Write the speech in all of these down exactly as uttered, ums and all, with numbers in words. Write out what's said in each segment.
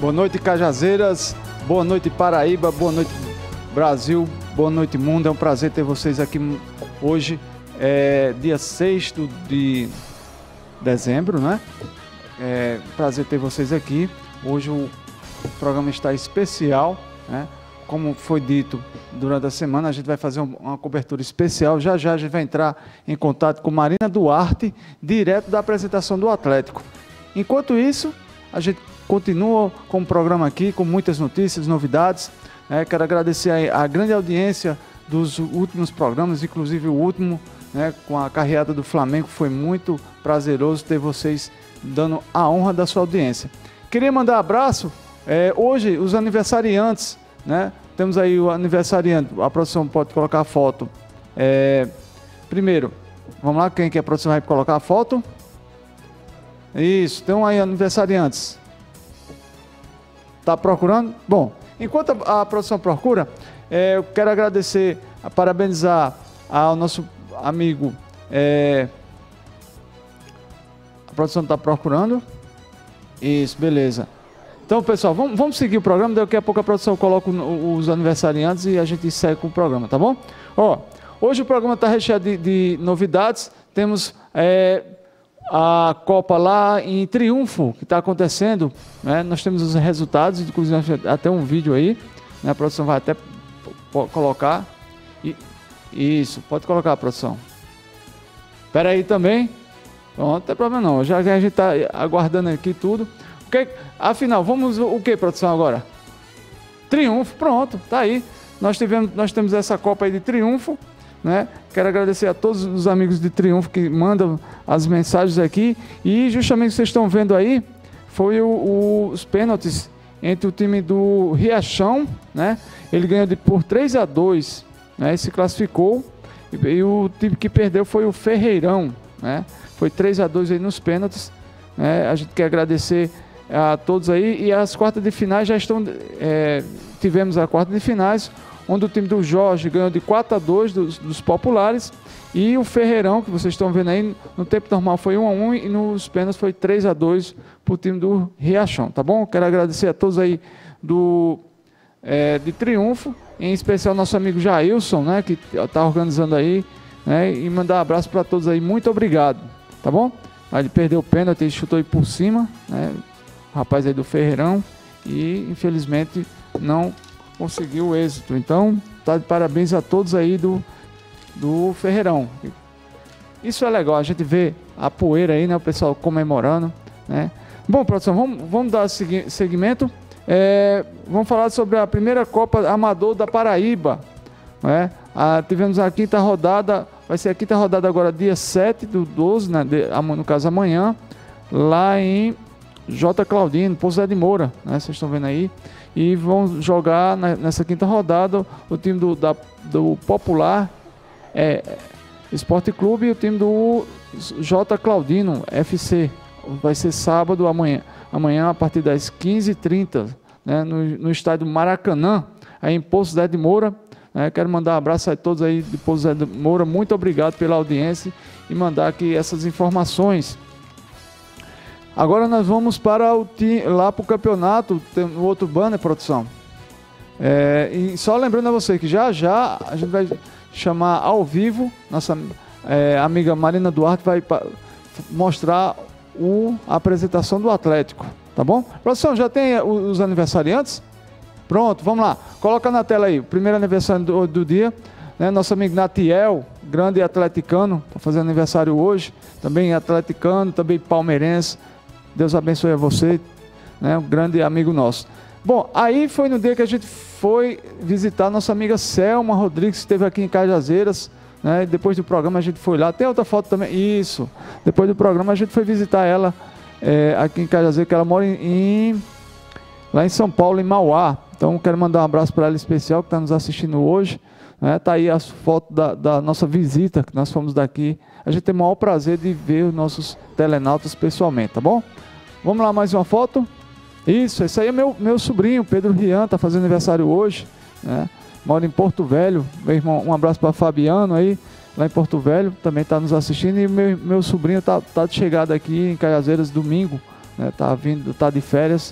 Boa noite, Cajazeiras. Boa noite, Paraíba. Boa noite, Brasil. Boa noite, mundo. É um prazer ter vocês aqui hoje, é, dia seis de dezembro, né? É prazer ter vocês aqui. Hoje o programa está especial, né? Como foi dito durante a semana, a gente vai fazer uma cobertura especial. Já já a gente vai entrar em contato com Marina Duarte, direto da apresentação do Atlético. Enquanto isso, a gente continua com o programa aqui, com muitas notícias, novidades. É, quero agradecer a, a grande audiência dos últimos programas, inclusive o último, né, com a carreata do Flamengo. Foi muito prazeroso ter vocês dando a honra da sua audiência. Queria mandar um abraço, é, hoje, os aniversariantes, né? Temos aí o aniversariante, a produção pode colocar a foto. É, primeiro, vamos lá, quem que a produção vai colocar a foto? Isso, tem aí aniversariantes. Tá procurando? Bom, enquanto a, a produção procura, é, eu quero agradecer, a parabenizar ao nosso amigo. É, a produção está procurando. Isso, beleza. Então, pessoal, vamos, vamos seguir o programa. Daqui a pouco a produção coloca os aniversariantes e a gente segue com o programa, tá bom? Ó, hoje o programa está recheado de, de novidades. Temos é, a Copa lá em Triunfo, que está acontecendo, né? Nós temos os resultados, inclusive até um vídeo aí, né? A produção vai até colocar. E, isso, pode colocar a produção. Espera aí também. Pronto, não tem problema não. Já que a gente está aguardando aqui tudo. Okay? Afinal, vamos o que, produção, agora? Triunfo, pronto, tá aí. Nós, tivemos, nós temos essa Copa aí de Triunfo, né? Quero agradecer a todos os amigos de Triunfo que mandam as mensagens aqui. E justamente vocês estão vendo aí, foi o, o, os pênaltis entre o time do Riachão, né? Ele ganhou de, por três a dois, né? E se classificou. E, e o time que perdeu foi o Ferreirão, né? Foi três a dois aí nos pênaltis, né? A gente quer agradecer a todos aí, e as quartas de finais já estão, é, tivemos a quarta de finais, onde o time do Jorge ganhou de quatro a dois dos, dos populares, e o Ferreirão, que vocês estão vendo aí, no tempo normal foi um a um, e nos pênaltis foi três a dois para o time do Riachão, tá bom? Quero agradecer a todos aí do, é, de Triunfo, em especial nosso amigo Jailson, né, que está organizando aí, né, e mandar um abraço para todos aí, muito obrigado, tá bom? Ele perdeu o pênalti, ele chutou aí por cima, né, o rapaz aí do Ferreirão, e infelizmente não conseguiu o êxito. Então, tá de parabéns a todos aí do, do Ferreirão. Isso é legal, a gente vê a poeira aí, né, o pessoal comemorando, né. Bom, produção, vamos, vamos dar seguimento. É, vamos falar sobre a primeira Copa Amador da Paraíba, né. A, tivemos a quinta rodada, vai ser a quinta rodada agora, dia sete do doze, né, de, no caso amanhã, lá em J. Claudino, Pouso de Moura, né? Vocês estão vendo aí. E vão jogar na, nessa quinta rodada o time do, da, do Popular é, Esporte Clube e o time do J. Claudino F C. Vai ser sábado, amanhã, amanhã a partir das quinze e trinta, né? no, no estádio Maracanã, aí em Pouso de Moura. Né? Quero mandar um abraço a todos aí de Pouso de Moura. Muito obrigado pela audiência e mandar aqui essas informações. Agora nós vamos para o lá para o campeonato, tem um outro banner, produção. É, e só lembrando a você que já já a gente vai chamar ao vivo, nossa é, amiga Marina Duarte vai mostrar o, a apresentação do Atlético, tá bom? Produção, já tem os aniversariantes? Pronto, vamos lá. Coloca na tela aí, o primeiro aniversário do, do dia, né? Nosso amigo Natiel, grande atleticano, está fazendo aniversário hoje, também atleticano, também palmeirense. Deus abençoe a você, né, um grande amigo nosso. Bom, aí foi no dia que a gente foi visitar a nossa amiga Selma Rodrigues, que esteve aqui em Cajazeiras, né, depois do programa a gente foi lá, tem outra foto também, isso, depois do programa a gente foi visitar ela é, aqui em Cajazeiras, que ela mora em, em, lá em São Paulo, em Mauá. Então quero mandar um abraço para ela especial, que está nos assistindo hoje, né, tá aí as fotos da, da nossa visita, que nós fomos daqui. A gente tem o maior prazer de ver os nossos telenautas pessoalmente, tá bom? Vamos lá, mais uma foto. Isso, esse aí é meu, meu sobrinho, Pedro Rian, está fazendo aniversário hoje, né? Mora em Porto Velho. Meu irmão, um abraço para Fabiano aí, lá em Porto Velho, também está nos assistindo. E meu, meu sobrinho está tá de chegada aqui em Cajazeiras domingo, né? Tá vindo, tá de férias,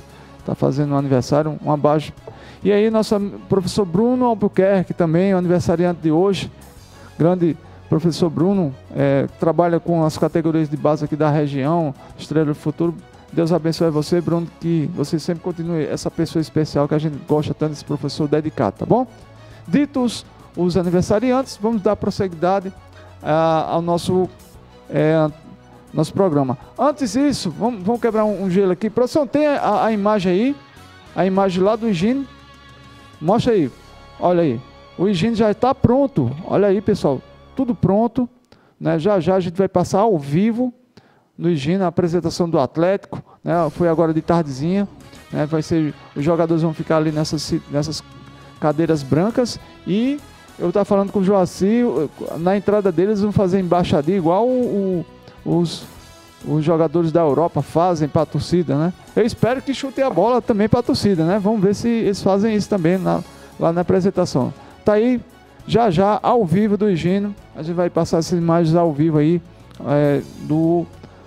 está fazendo um aniversário, um abaixo. E aí, nosso professor Bruno Albuquerque também, o aniversariante de hoje, grande professor Bruno, é, trabalha com as categorias de base aqui da região, Estrela do Futuro. Deus abençoe você, Bruno, que você sempre continue essa pessoa especial que a gente gosta tanto desse professor dedicado, tá bom? Ditos os aniversariantes, vamos dar prosseguidade ah, ao nosso, é, nosso programa. Antes disso, vamos, vamos quebrar um, um gelo aqui. Produção, tem a, a imagem aí, a imagem lá do Higine. Mostra aí, olha aí. O Higine já está pronto, olha aí, pessoal, tudo pronto, né? Já já a gente vai passar ao vivo no Higine, a apresentação do Atlético, né? Foi agora de tardezinha, né? Vai ser, os jogadores vão ficar ali nessas, nessas cadeiras brancas e eu estava falando com o Joaci, na entrada deles vão fazer embaixadinha igual o, o, os, os jogadores da Europa fazem para a torcida, né? Eu espero que chutem a bola também para a torcida, né? Vamos ver se eles fazem isso também na, lá na apresentação. Tá aí, já já, ao vivo do Higine, a gente vai passar essas imagens ao vivo aí é, do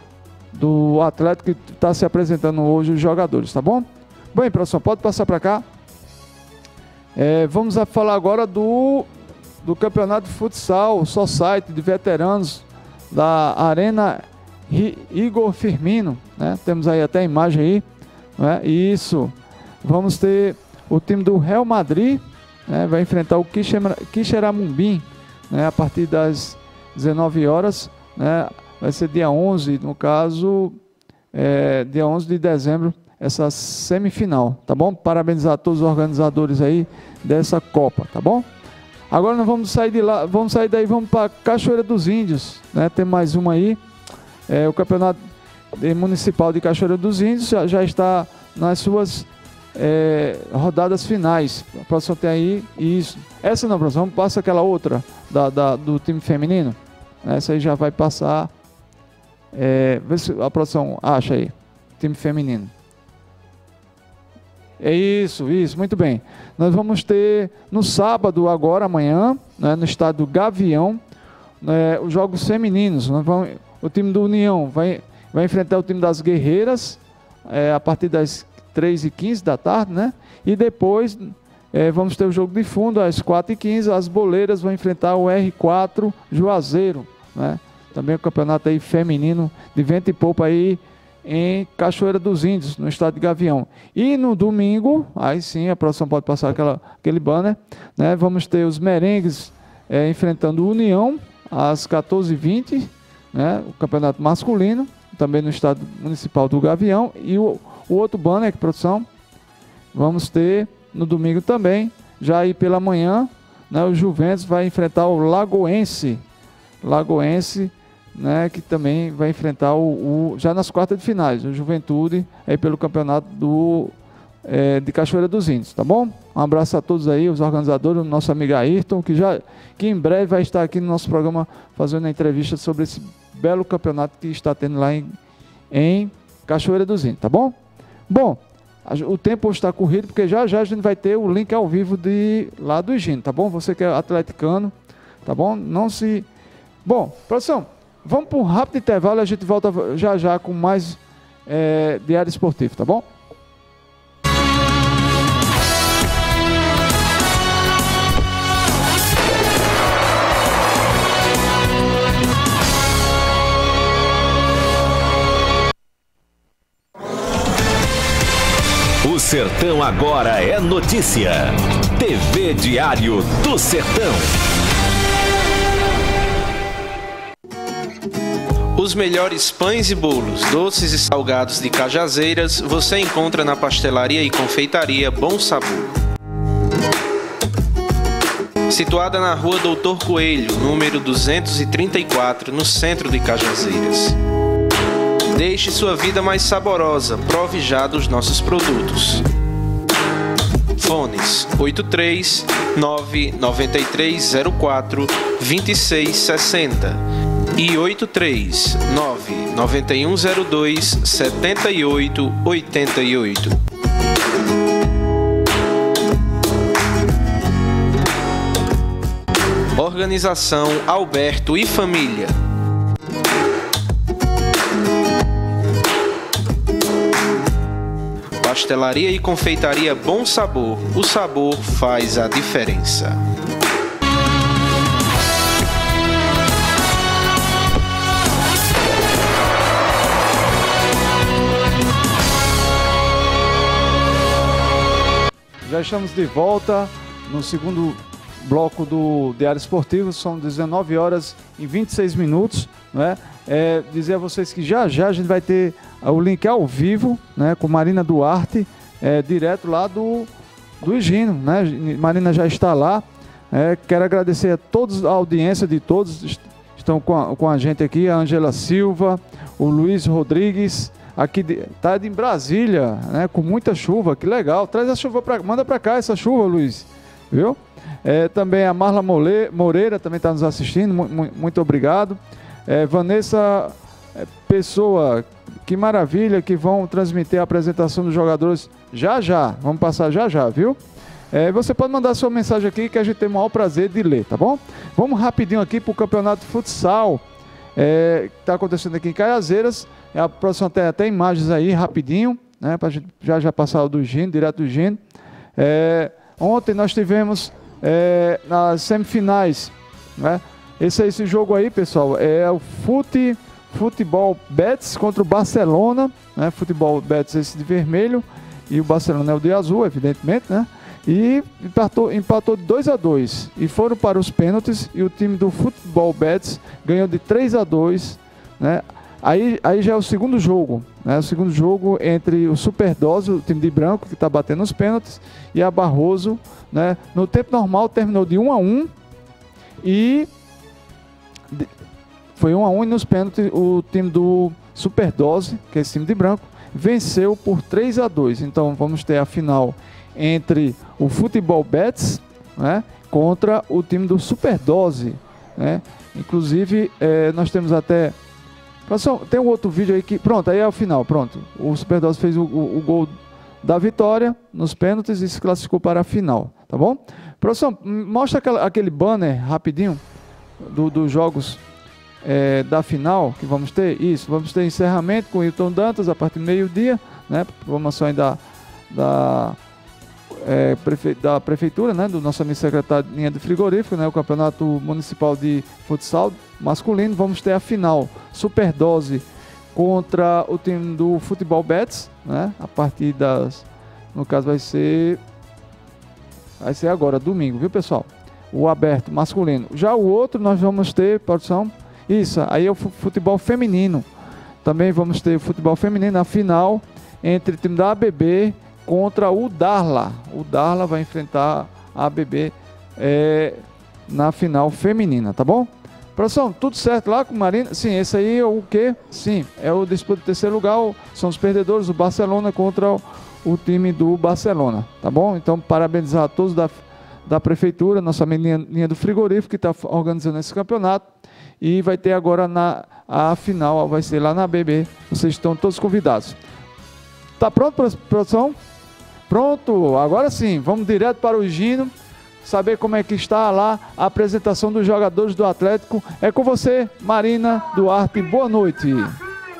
do Atlético que está se apresentando hoje os jogadores, tá bom? Bem, professor, pode passar para cá. É, vamos a falar agora do, do campeonato de futsal Society de veteranos da Arena Igor Firmino, né? Temos aí até a imagem aí, né? Isso. Vamos ter o time do Real Madrid, né? Vai enfrentar o Quixeramobim, né? A partir das dezenove horas, né? Vai ser dia onze, no caso, é, dia onze de dezembro, essa semifinal, tá bom? Parabenizar a todos os organizadores aí dessa Copa, tá bom? Agora nós vamos sair de lá, vamos sair daí, vamos para Cachoeira dos Índios, né? Tem mais uma aí, é, o Campeonato Municipal de Cachoeira dos Índios já, já está nas suas é, rodadas finais. A próxima tem aí, isso. Essa não, professor, vamos passar aquela outra da, da, do time feminino. Essa aí já vai passar. É, vê se a produção acha aí, time feminino. É isso, isso, muito bem. Nós vamos ter no sábado, agora, amanhã, né, no estádio Gavião, né, os jogos femininos. Nós vamos, o time do União vai, vai enfrentar o time das Guerreiras é, a partir das três e quinze da tarde, né? E depois é, vamos ter o jogo de fundo às quatro e quinze. As Boleiras vão enfrentar o R quatro Juazeiro, né? Também o campeonato aí feminino de vento e poupa aí em Cachoeira dos Índios, no estado de Gavião. E no domingo, aí sim, a produção pode passar aquela, aquele banner, né? Vamos ter os Merengues é, enfrentando o União às quatorze e vinte, né? O campeonato masculino, também no estado municipal do Gavião. E o, o outro banner, que produção, vamos ter no domingo também, já aí pela manhã, né? O Juventus vai enfrentar o Lagoense, Lagoense, né, que também vai enfrentar o, o já nas quartas de finais, o Juventude, aí pelo campeonato do, é, de Cachoeira dos Índios, tá bom? Um abraço a todos aí, os organizadores, o nosso amigo Ayrton, que, já, que em breve vai estar aqui no nosso programa fazendo uma entrevista sobre esse belo campeonato que está tendo lá em, em Cachoeira dos Índios, tá bom? Bom, a, o tempo hoje está corrido, porque já já a gente vai ter o link ao vivo de, lá do Higine, tá bom? Você que é atleticano, tá bom? Não se... Bom, produção, vamos para um rápido intervalo e a gente volta já já com mais é, Diário Esportivo, tá bom? O Sertão agora é notícia. T V Diário do Sertão. Os melhores pães e bolos, doces e salgados de Cajazeiras você encontra na pastelaria e confeitaria Bom Sabor. Situada na rua Doutor Coelho, número duzentos e trinta e quatro, no centro de Cajazeiras. Deixe sua vida mais saborosa, prove já dos nossos produtos. Fones oito três nove nove três zero quatro dois seis seis zero e oito três nove nove um zero dois sete oito oito oito. Organização Alberto e Família. Pastelaria e Confeitaria Bom Sabor. O sabor faz a diferença. Já estamos de volta no segundo bloco do Diário Esportivo, são dezenove horas e vinte e seis minutos, né? É, dizer a vocês que já já a gente vai ter o link ao vivo, né, com Marina Duarte, é, direto lá do, do Higino, né? Marina já está lá. É, quero agradecer a todos, a audiência de todos estão com a, com a gente aqui, a Angela Silva, o Luiz Rodrigues, aqui de, tá em Brasília, né, com muita chuva, que legal. Traz a chuva para, manda para cá essa chuva, Luiz, viu? É, também a Marla Mole, Moreira também está nos assistindo, mu, mu, muito obrigado. É, Vanessa é, Pessoa, que maravilha, que vão transmitir a apresentação dos jogadores já já, vamos passar já já, viu? É, você pode mandar sua mensagem aqui que a gente tem o maior prazer de ler, tá bom? Vamos rapidinho aqui para o campeonato de futsal, é, que está acontecendo aqui em Caiazeiras. A próxima tem até imagens aí, rapidinho, né, para a gente já já passar o do Higino, direto do Higino. É, ontem nós tivemos é, nas semifinais, né? Esse, esse jogo aí, pessoal, é o Fute, Futebol Betis contra o Barcelona, né? Futebol Betis esse de vermelho e o Barcelona é o de azul, evidentemente, né? E empatou, empatou de dois a dois e foram para os pênaltis e o time do Futebol Betis ganhou de três a dois, né? Aí, aí já é o segundo jogo, né? O segundo jogo entre o Superdose, o time de branco que está batendo os pênaltis, e a Barroso, né? No tempo normal terminou de um a um e foi um a um e nos pênaltis o time do Superdose, que é esse time de branco, venceu por três a dois. Então vamos ter a final entre o Futebol Betis, né, contra o time do Superdose, né? Inclusive é, nós temos até tem um outro vídeo aí que pronto, aí é o final, pronto. O Superdose fez o, o, o gol da vitória nos pênaltis e se classificou para a final, tá bom? Professor, mostra aquela, aquele banner rapidinho do, dos jogos é, da final que vamos ter. Isso, vamos ter encerramento com o Hilton Dantas a partir do meio-dia, né? Promoção aí da, da, é, prefe, da prefeitura, né? Do nosso amigo secretário de linha de frigorífico, né? O campeonato municipal de futsal masculino. Vamos ter a final Superdose contra o time do Futebol Betis, né? A partir das, no caso vai ser vai ser agora, domingo, viu, pessoal? O aberto masculino. Já o outro nós vamos ter, produção, isso, aí é o futebol feminino. Também vamos ter o futebol feminino na final entre o time da A B B contra o Darla. O Darla vai enfrentar a A B B é, na final feminina, tá bom? Produção, tudo certo lá com o Marina? Sim, esse aí é o quê? Sim, é o disputa do terceiro lugar, são os perdedores, o Barcelona contra o, o time do Barcelona, tá bom? Então, parabenizar a todos da, da prefeitura, nossa linha, linha do frigorífico que está organizando esse campeonato. E vai ter agora na a final, vai ser lá na B B. Vocês estão todos convidados. Tá pronto, produção? Pronto, agora sim, vamos direto para o Higino, saber como é que está lá a apresentação dos jogadores do Atlético. É com você, Marina Duarte, boa noite. Boa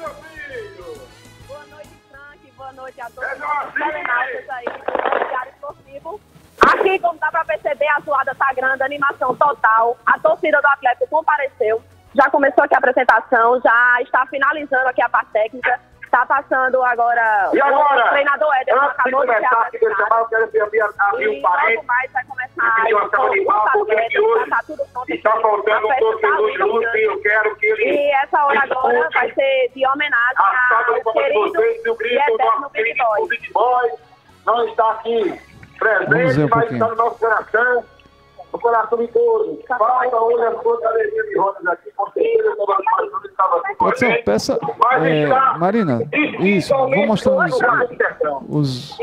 noite, Frank, boa noite a todos os telenautas aí do Diário Esportivo. Aqui, como dá para perceber, a zoada tá grande, animação total. A torcida do Atlético compareceu. Já começou aqui a apresentação, já está finalizando aqui a parte técnica. Está passando agora, e agora o treinador Éder acabou de começar, eu quero abrir, abrir um parênteses. Mais vai começar pedir uma salva de palmas, porque aqui hoje tá tudo pronto, está faltando um torcedor justo e eu quero que ele... E essa hora agora vai ser de homenagem ao querido e eterno Big Boy. O Big Boy não está aqui presente, um mas está no nosso coração. No coração de todos. Falta hoje a sua galeria de rodas aqui, com certeza eu estava passando e estava Produção, peça. É, Marina, isso, vou mostrar os, os.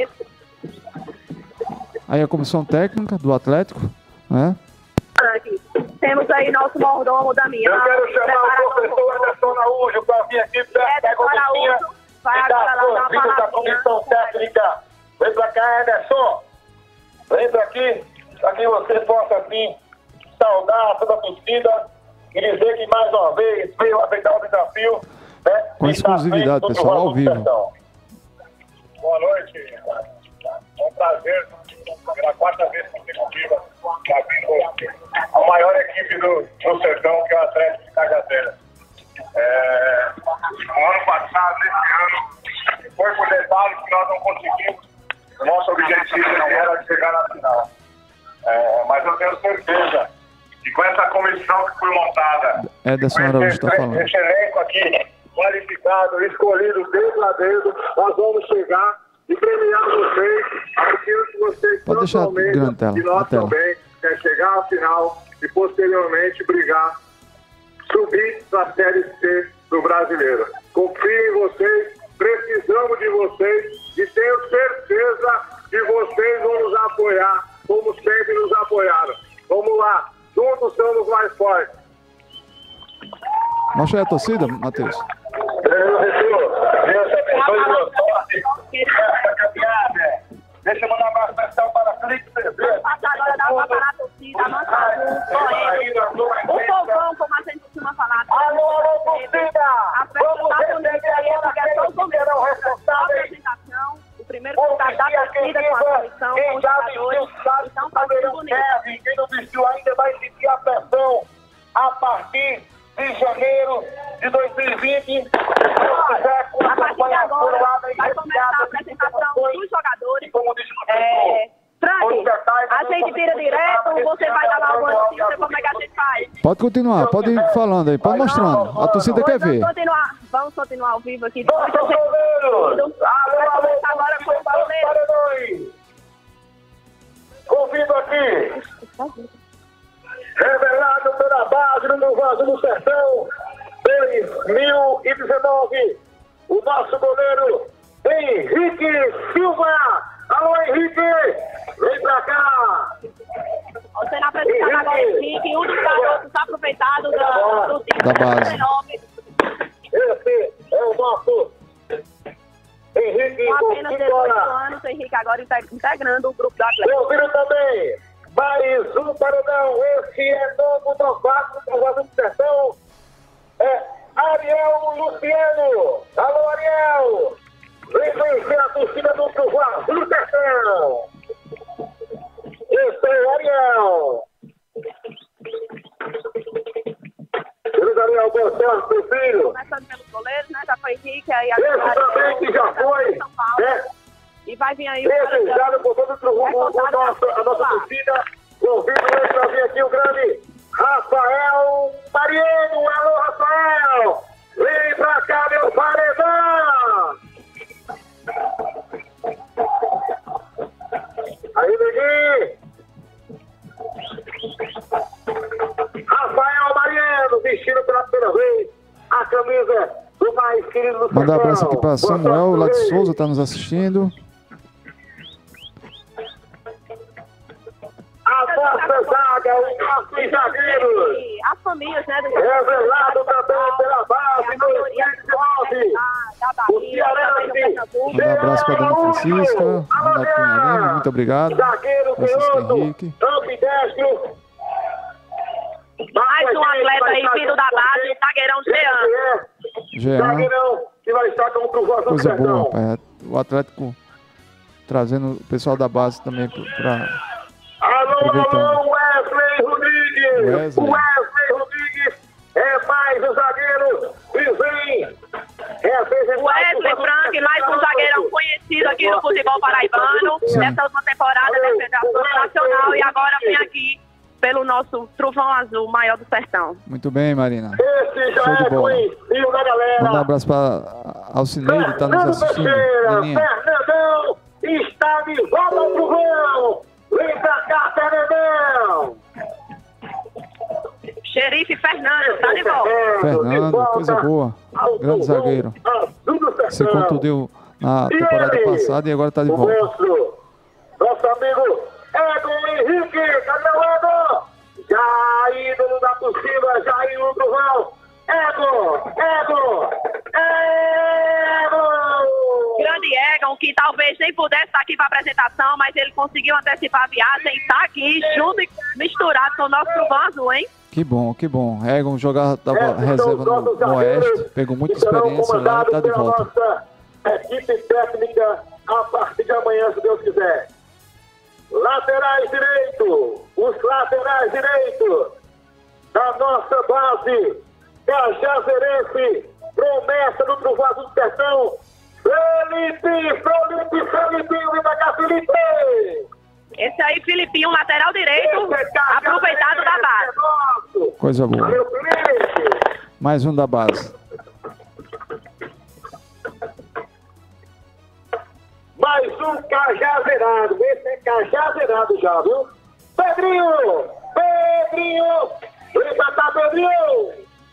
Aí a comissão técnica do Atlético, né? Aqui. Temos aí nosso mordomo da minha. Eu quero chamar o professor Anderson Araújo para vir aqui para a comissão. Vai agora lá dar uma da comissão técnica. Vem para cá, Anderson. Vem para aqui. Para que você possa, assim, saudar toda a torcida e dizer que, mais uma vez, veio aceitar o desafio, né? Com exclusividade, pessoal, ao vivo. Boa noite. prazer, pela quarta vez consecutiva, já vindo a maior equipe do, do Sertão, que é o Atlético de Cajazeiras. É, no ano passado, nesse ano, foi por detalhes que nós não conseguimos. O nosso objetivo não era chegar na final. É, mas eu tenho certeza que com essa comissão que foi montada, é dessa hora hoje está falando. Esse elenco aqui, qualificado, escolhido dedo a dedo, nós vamos chegar e premiar vocês, aquilo que vocês Pode deixar grande tela, e nós a tela. também, quer chegar à final e posteriormente brigar, subir para a Série C do Brasileiro. Confio em vocês, precisamos de vocês e tenho certeza que vocês vão nos apoiar, como sempre nos apoiaram. Vamos lá, juntos somos mais fortes. Mostra aí a torcida, Matheus. Deus abençoe meu sorte nessa caminhada. Deixa eu mandar um abraço especial para Felipe Cerveira. Passar agora dá pra parar a torcida, a nossa correndo. O povão, como a gente costuma falar. Alô, alô, torcida! A festa Vamos tá bonita receber aí, agora porque é só o aqueles que começo. serão Só a responsáveis. apresentação, o primeiro contato da torcida com a comissão, com Quem os já jogadores. vestiu sabe Então que tá o tudo Bandeirão bonito. serve. Quem não vestiu ainda vai sentir a pressão a partir de janeiro de dois mil e vinte. A partir de agora, vai começar a apresentação dos jogadores. É, Frank, a gente tira direto, você vai dar lá uma notícia, como é que a gente faz? Pode continuar, pode ir falando aí, pode mostrando. A torcida quer ver. Vamos continuar, vamos continuar ao vivo aqui. Vamos, goleiros! Vai começar agora com o goleiro. Convido aqui, revelado pela base do Vaso do Sertão, dois mil e dezenove, o nosso goleiro Henrique Silva. Alô, Henrique! Vem pra cá! Você não apresentando agora o Henrique, um dos garotos aproveitados da, do time. Da base. dezenove, Esse é o nosso Henrique com apenas dezoito Coutinho. anos, o Henrique agora inte- integrando o grupo do Atlético. Ouviram também mais um paredão. Esse é novo novato do Vaso do Sertão. É Ariel Luciano. Alô, Ariel! Vem vencer a torcida do Vaso do Sertão. Esse é o Ariel. Luiz Ariel, boa sorte, meu filho. Começando pelos goleiros, né? Já foi Henrique, aí Esse agora também que já foi, São Paulo. né? E vai vir aí o Desejado por todo o rumo, a nossa, a nossa torcida. Convido ele para vir aqui o grande Rafael Mariano. Alô, Rafael! Vem pra cá, meu paredão! Aí, Neguinho! Rafael Mariano, vestindo pela primeira vez a camisa do mais querido do Mandar um abraço Sertão. aqui para Boa Samuel sorte, lá de Luiz. Souza, está nos assistindo. A nossa zaga, os nossos zagueiros. E as famílias, né? Do Revelado também pela base a maioria dois mil e dezenove. da, da O Bahia, também do Pernambuco. Mandar um abraço para a Dona Francisca, Renato Cunha, muito obrigado. Zagueiro, Francisco canhoto, Henrique. ambidestro. Mais um atleta aí, filho da base, zagueirão Jean. Jean, Zagueirão que vai estar contra o Voz do coisa boa, Sertão. rapaz. O Atlético trazendo o pessoal da base também para Alô, Aproveitando. alô, Wesley Rodrigues. Wesley. Wesley Rodrigues é mais um zagueiro e vem representar Wesley Frank, mais um zagueirão conhecido aqui no futebol paraibano. Sim. Nessa última temporada defendeu a Força Nacional e agora vem aqui pelo nosso Trovão Azul, maior do Sertão. Muito bem, Marina. Esse já Show de é bola. conhecido da galera. Mandar um abraço para Alcineide, está nos Fernando assistindo. Teixeira, Menina. Fernandão está de volta ao Trovão. Vem pra cá, Fernandão. Xerife Fernando, tá de volta. Fernando, coisa boa. Grande zagueiro. Se contundiu na temporada E ele? passada e agora está de O volta. monstro, nosso amigo Edson Henrique. Cadê o Edson? Já ídolo da torcida, já ídolo do Trovão. Edson, Edson, Edson. Grande Egon, que talvez nem pudesse estar aqui para a apresentação, mas ele conseguiu antecipar a viagem e está aqui junto e misturado com o nosso Trovão Azul, hein? Que bom, que bom. Egon jogar tava Esses são reserva os no, nossos no Oeste, zagueiros pegou muita que serão experiência lá e comandados está de pela volta. nossa equipe técnica a partir de amanhã, se Deus quiser. laterais direito, os laterais direitos da nossa base, Cajazeirense, promessa do Trovoado do Sertão, Felipe, Felipe, Felipinho, vem pra cá, Felipe! Esse aí, Filipinho, lateral direito, aproveitado da base. Coisa boa. Valeu, Felipe! Mais um da base. Mais um cajazeirado. Esse é cajazeirado já, viu? Pedrinho! Pedrinho! Vem pra cá, Pedrinho!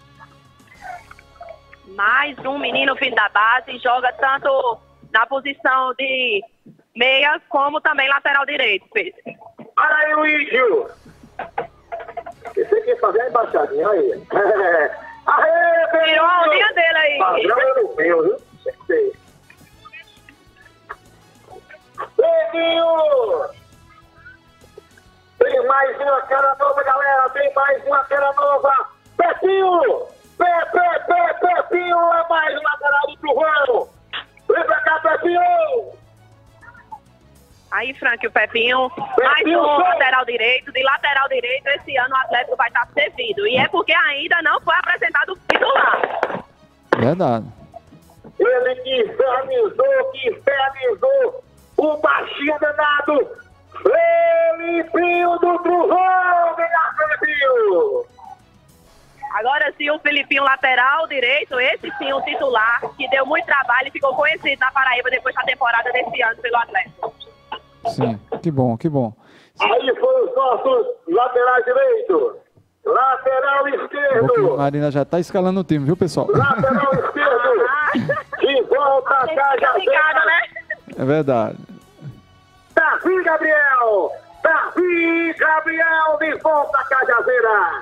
Mais um menino filho da base, joga tanto na posição de meia como também lateral direito, Pedro. Olha aí o Ídio! Esse aqui fazer a embaixadinha, aí. Aê, Pedrinho! Tirou a ondinha dele aí. Padrão europeu, viu? Pedrinho! Tem mais uma cara nova, galera. Tem mais uma cara nova. Pepinho! Pé, pé, pé, Pepinho! É mais um lateral do Trovão. Vem pra cá, Pepinho! Aí, Frank, o Pepinho, mais um lateral direito. De lateral direito, esse ano o Atlético vai estar servido. E é porque ainda não foi apresentado o titular. Verdade. Ele que infernizou, que infernizou o baixinho danado, Felipinho do Trovão, vem lá, Felipinho! Agora sim, o Filipinho lateral direito, esse sim o titular, que deu muito trabalho e ficou conhecido na Paraíba depois da temporada desse ano pelo Atlético. Sim, que bom, que bom. Aí foram os nossos laterais direitos, lateral esquerdo, A Marina já tá escalando o time, viu, pessoal? lateral esquerdo, de volta a Cajazeira, né? É verdade. Davi Gabriel, Davi Gabriel, de volta a Cajazeira.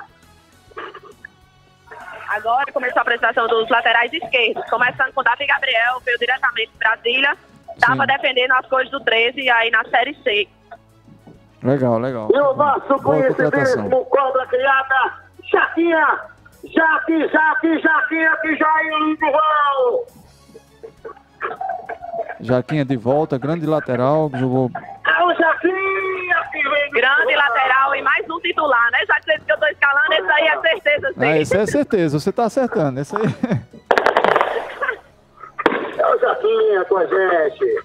Agora começou a apresentação dos laterais esquerdos, começando com o Davi Gabriel, veio diretamente de Brasília, estava defendendo as cores do treze aí na Série C. Legal, legal. E o nosso Boa contratação. conhecidíssimo cobra criada, Jaquinha, Jaque, Jaque, Jaquinha, que já é o Trovão. Jaquinha de volta, grande lateral, jogou. É o Jaquinha que vem. Grande lateral e mais um titular, né? Já que vocês que eu tô escalando, esse aí é certeza, sim. Ah, esse é certeza, você tá acertando. Esse aí. É o Jaquinha com a gente.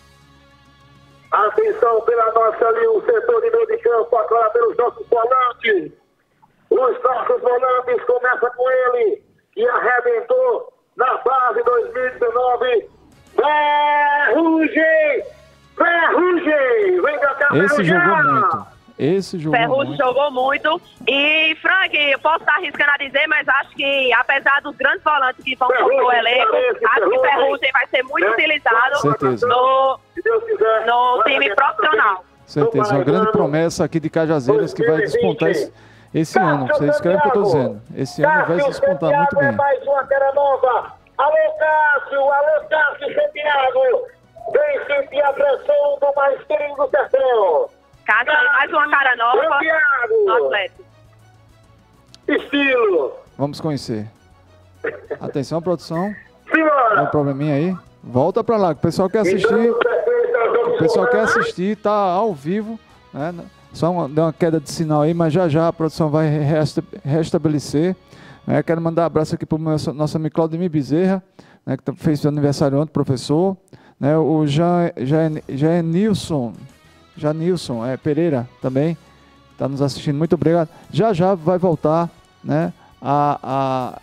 Atenção pela nossa ali, o setor de meio de campo, agora pelos nossos volantes. Os nossos volantes começam com ele, que arrebentou na base dois mil e dezenove. Ferrugem! Ferrugem! Vem pra cá, Esse Ferrugem! jogou muito. Esse jogou Ferrugem muito. jogou muito. E, Frank, eu posso estar arriscando a dizer, mas acho que, apesar dos grandes volantes que vão compor o elenco, acho que Ferrugem vai ser muito utilizado Certeza. no, Se Deus quiser, no time profissional. Certeza, uma grande promessa aqui de Cajazeiras que vai despontar esse, esse ano. Você escreve o que eu tô dizendo. Esse ano vai despontar muito bem. Mais uma cara nova. Alô, Cássio! Alô, Cássio Santiago! Vem sentir a pressão do mais querido do sertão. Cássio, mais uma cara nova no Santiago! Atlético. Estilo! Vamos conhecer. Atenção, produção. Tem um Simbora! probleminha aí? Volta pra lá, que o pessoal quer assistir. O pessoal quer assistir, tá ao vivo, né? Só uma, deu uma queda de sinal aí, mas já já a produção vai resta, restabelecer. Né? Quero mandar um abraço aqui para o nosso amigo Claudemir Bezerra, né, que fez seu aniversário ontem, professor. Né? O Jean, Jean, Jean Nilson, Jean Nilson é, Pereira também, está nos assistindo. Muito obrigado. Já já vai voltar, né? A, a...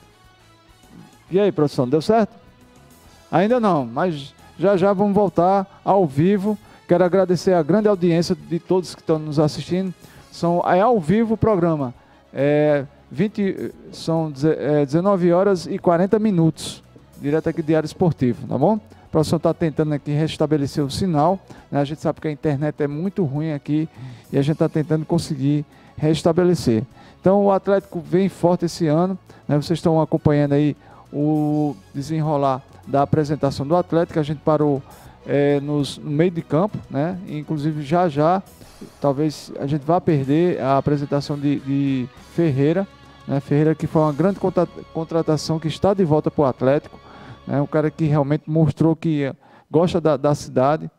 E aí, produção, deu certo? Ainda não, mas já já vamos voltar ao vivo. Quero agradecer a grande audiência de todos que estão nos assistindo. São, é ao vivo o programa. É, vinte, são dezenove horas e quarenta minutos. Direto aqui do Diário Esportivo, tá bom? O professor está tentando aqui restabelecer o sinal. Né? A gente sabe que a internet é muito ruim aqui e a gente está tentando conseguir restabelecer. Então o Atlético vem forte esse ano. Né? Vocês estão acompanhando aí o desenrolar da apresentação do Atlético. A gente parou é, nos, no meio de campo, né? Inclusive já já, talvez a gente vá perder a apresentação de, de Ferreira, né? Ferreira que foi uma grande contra, contratação, que está de volta para o Atlético, né? Um cara que realmente mostrou que gosta da, da cidade,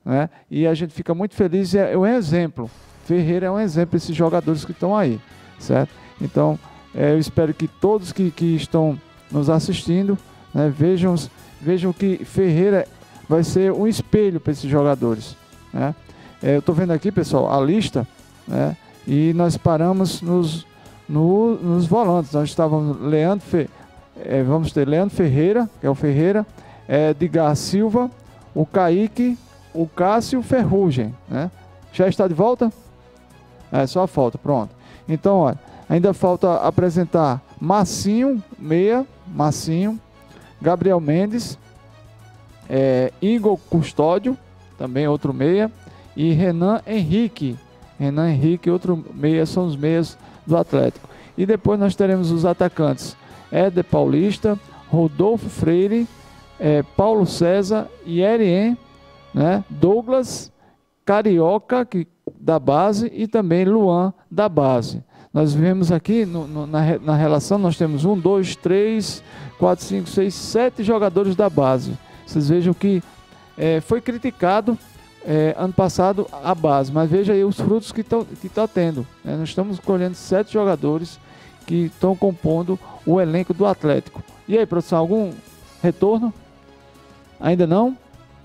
né? E a gente fica muito feliz, é, é um exemplo. Ferreira é um exemplo desses jogadores que estão aí, certo? Então, é, eu espero que todos que, que estão nos assistindo, né, vejam, vejam que Ferreira vai ser um espelho para esses jogadores, né? É, eu estou vendo aqui, pessoal, a lista, né, e nós paramos nos, no, nos volantes. Nós estávamos Leandro Fe, é, vamos ter Leandro Ferreira, que é o Ferreira, é, Edgar Silva, o Kaique, o Cássio Ferrugem, né? Já está de volta? É, só falta, pronto. Então, olha, ainda falta apresentar Marcinho, meia, Marcinho, Gabriel Mendes, é, Igor Custódio, também outro meia, e Renan Henrique. Renan Henrique, outro meia, são os meias do Atlético. E depois nós teremos os atacantes Éder Paulista, Rodolfo Freire, é, Paulo César, Yerien, né, Douglas, Carioca, que, da base, e também Luan, da base. Nós vemos aqui no, no, na, na relação, nós temos um, dois, três, quatro, cinco, seis, sete jogadores da base. Vocês vejam que é, foi criticado é, ano passado a base, mas veja aí os frutos que estão que tá tendo, né? Nós estamos colhendo sete jogadores que estão compondo o elenco do Atlético. E aí, produção, algum retorno? Ainda não?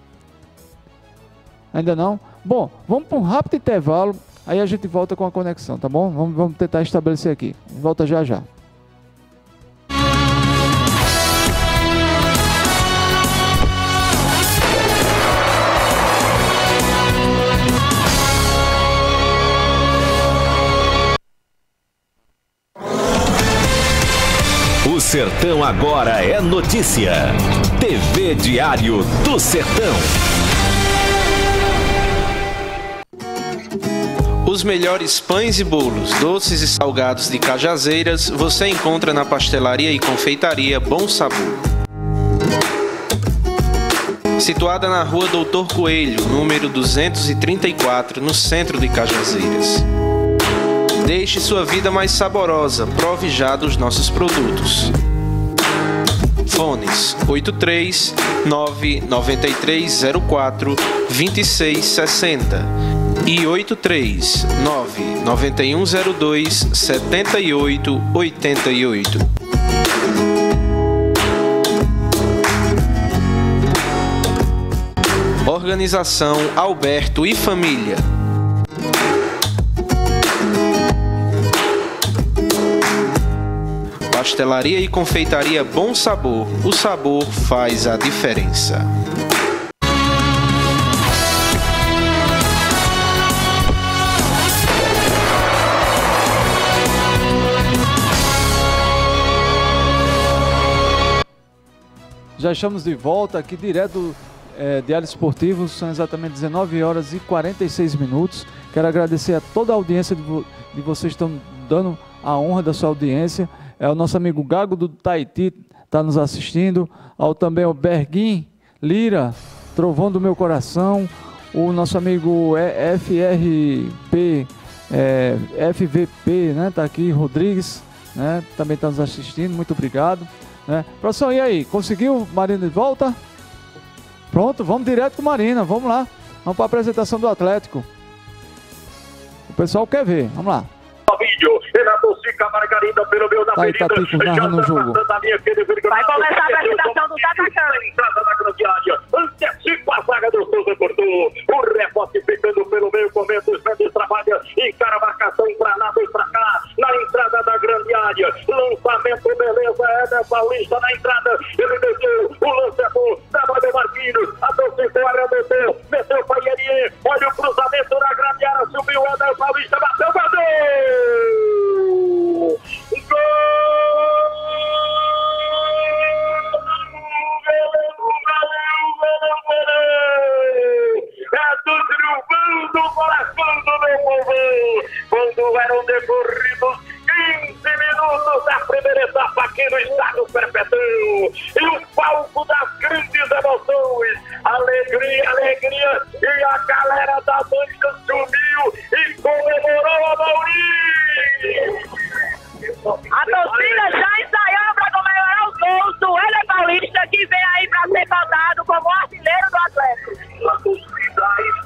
Ainda não? Bom, vamos para um rápido intervalo, aí a gente volta com a conexão, tá bom? Vamos, vamos tentar estabelecer aqui. Volta já já. O Sertão Agora é notícia. T V Diário do Sertão. Os melhores pães e bolos, doces e salgados de Cajazeiras você encontra na pastelaria e confeitaria Bom Sabor. Situada na rua Doutor Coelho, número duzentos e trinta e quatro, no centro de Cajazeiras. Deixe sua vida mais saborosa, prove já dos nossos produtos. Fones oito três nove nove três zero quatro dois seis seis zero e oito três nove nove um zero dois sete oito oito oito. Organização Alberto e Família. Pastelaria e confeitaria Bom Sabor. O sabor faz a diferença. Já estamos de volta aqui direto é, Diário Esportivo, são exatamente dezenove horas e quarenta e seis minutos. Quero agradecer a toda a audiência de, vo de vocês que estão dando a honra da sua audiência. É o nosso amigo Gago do Taiti está nos assistindo, ao também o Berguim Lira, Trovão do Meu Coração, o nosso amigo F R P, é, F V P, né, tá aqui, Rodrigues, né, também está nos assistindo, muito obrigado. Né? Produção, e aí, conseguiu Marina de volta? Pronto, vamos direto com Marina, vamos lá, vamos para a apresentação do Atlético. O pessoal quer ver, vamos lá. Vídeo, Renato Sica, Margarida pelo meio da avenida. Tá, tá, narrando o jogo. Vai começar a apresentação dos atacantes. Entrada na grande área, antecipa a zaga do Souza Cortou. O rebote ficando pelo meio, comenta os Mendes trabalha, encara a marcação pra lá, dois pra cá, na entrada da grande área. Lançamento, beleza, Éder Paulista na entrada. Ele meteu, o lance é bom, Gabriel Marquinhos, a torcida área meteu, meteu para Yerien, olha o cruzamento na grande área, subiu Éder Paulista, bateu, bateu! Gol! É do triunfo do coração do meu povo! Quando eram decorridos quinze minutos da primeira etapa aqui no Estádio Perpetão, e o palco das grandes emoções, alegria, alegria, e a galera da Mancha subiu e comemorou a Maurício! A torcida já ensaiou para comemorar os gols do Éder Paulista, que vem aí para ser votado como artilheiro do Atlético. A torcida